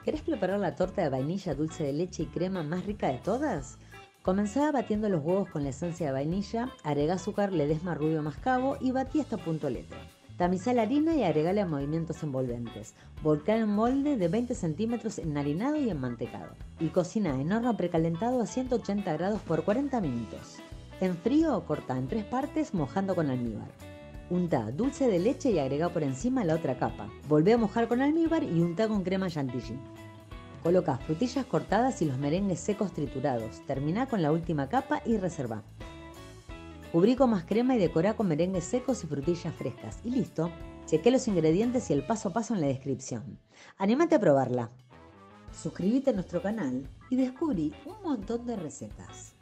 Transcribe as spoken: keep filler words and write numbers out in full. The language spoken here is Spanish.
¿Querés preparar la torta de vainilla, dulce de leche y crema más rica de todas? Comenzá batiendo los huevos con la esencia de vainilla, agregá azúcar, ledesma rubio mascabo y batí hasta punto leche. Tamizá la harina y agregale a movimientos envolventes. Volcá en un molde de veinte centímetros enharinado y enmantecado. Y cocina en horno precalentado a ciento ochenta grados por cuarenta minutos. En frío, cortá en tres partes mojando con almíbar. Untá dulce de leche y agregá por encima la otra capa. Volvé a mojar con almíbar y untá con crema chantilly. Colocá frutillas cortadas y los merengues secos triturados. Terminá con la última capa y reservá. Cubrí con más crema y decorá con merengues secos y frutillas frescas. Y listo. Chequé los ingredientes y el paso a paso en la descripción. Anímate a probarla. Suscríbete a nuestro canal y descubrí un montón de recetas.